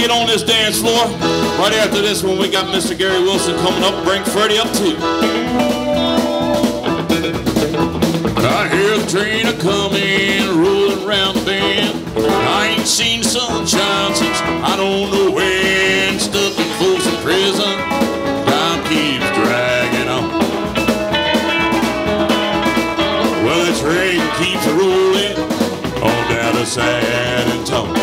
get on this dance floor. Right after this one, we got Mr. Gary Wilson coming up. Bring Freddie up too. I hear the train a-coming, rolling around the bend. I ain't seen sunshine since I don't know when. Stuck in Folsom Prison, time keeps dragging on. Well, the train keeps rolling on down to San Antonio.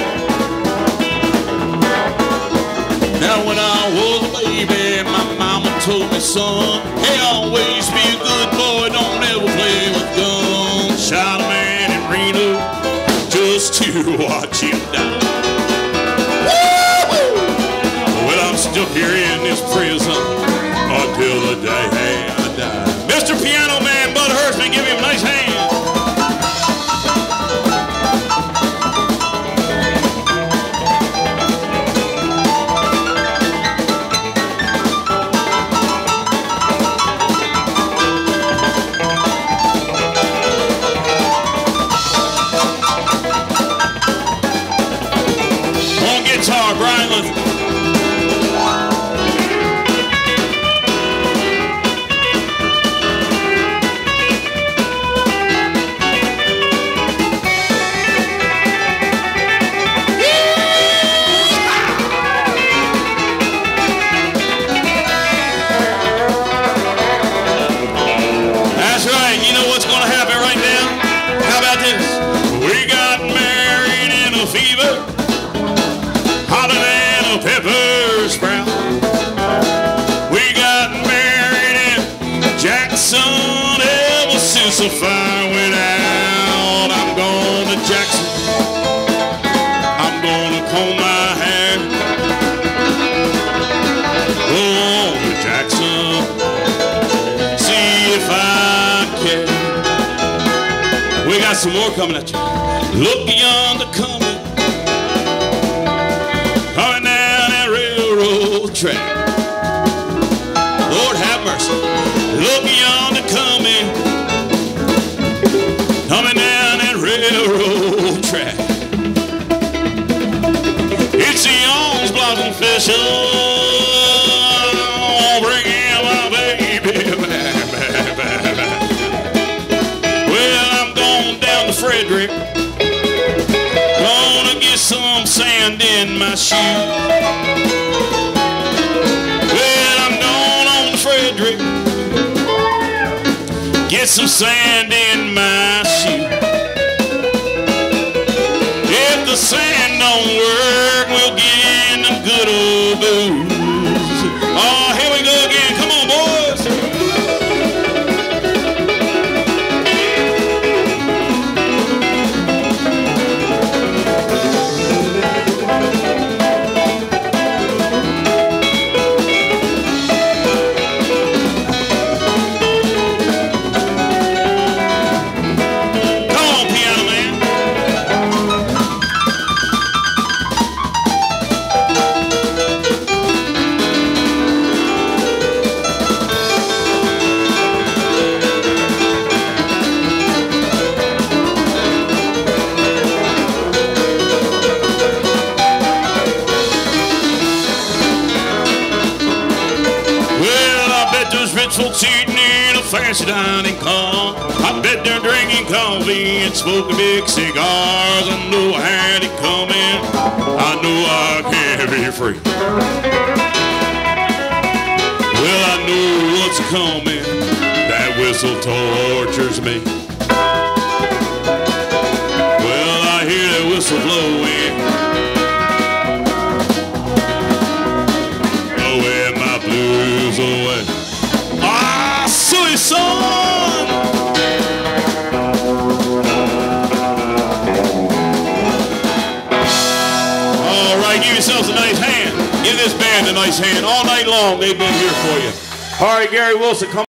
Now when I was a baby, my mama told me, son, hey, always be a good boy, don't ever play with guns. Shot a man in Reno just to watch him die. Woo-hoo! Well, I'm stuck here in this prison until the day I die. Mr. Piano Man, Bud Hurstman, give him a nice hand. Guitar, Brian Ledford. That's right. You know what's going to happen right now? How about this? We got married in a fever, hotter than a pepper sprout. We got married in Jackson ever since the fire went out. I'm going to Jackson, I'm going to comb my hair. Go on to Jackson, see if I care. We got some more coming at you. Look yonder coming, coming down that railroad track. Lord have mercy. Look yonder coming, coming down that railroad track. It's the Young's Blossom Festival. Bring in my baby back. Well, I'm going down to Frederick, gonna get some sand in my shoe. Well, I'm going on to Frederick, get some sand in my shoe. If the sand don't work, we'll get in the good old booze. Oh, here we go again. Come on, boys. Rich folks eating in a fancy dining car. I bet they're drinking coffee and smoking big cigars. I know I had it coming, I know I can't be free. Well, I know what's coming, that whistle tortures me. Well, I hear that whistle blowing, blowing my blues away. Ah, silly son! All right, give yourselves a nice hand. Give this band a nice hand. All night long, they've been here for you. All right, Gary Wilson, come